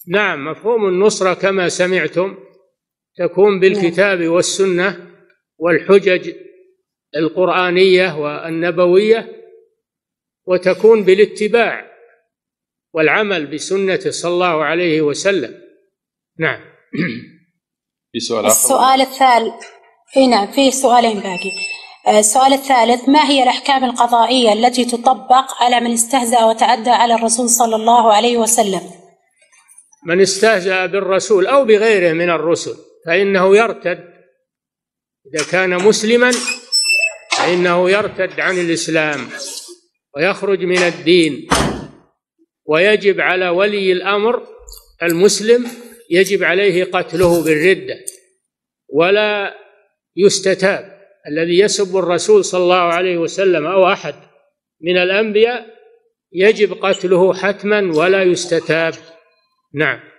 نعم، مفهوم النصرة كما سمعتم تكون بالكتاب والسنة والحجج القرآنية والنبوية، وتكون بالاتباع والعمل بسنته صلى الله عليه وسلم. نعم. في سؤال السؤال الثالث. نعم، في سؤالين باقي. السؤال الثالث: ما هي الأحكام القضائية التي تطبق على من استهزأ وتعدى على الرسول صلى الله عليه وسلم؟ من استهزأ بالرسول أو بغيره من الرسل فإنه يرتد، إذا كان مسلما فإنه يرتد عن الإسلام ويخرج من الدين، ويجب على ولي الأمر المسلم يجب عليه قتله بالردة ولا يستتاب. الذي يسب الرسول صلى الله عليه وسلم أو أحد من الأنبياء يجب قتله حتما ولا يستتاب. نعم.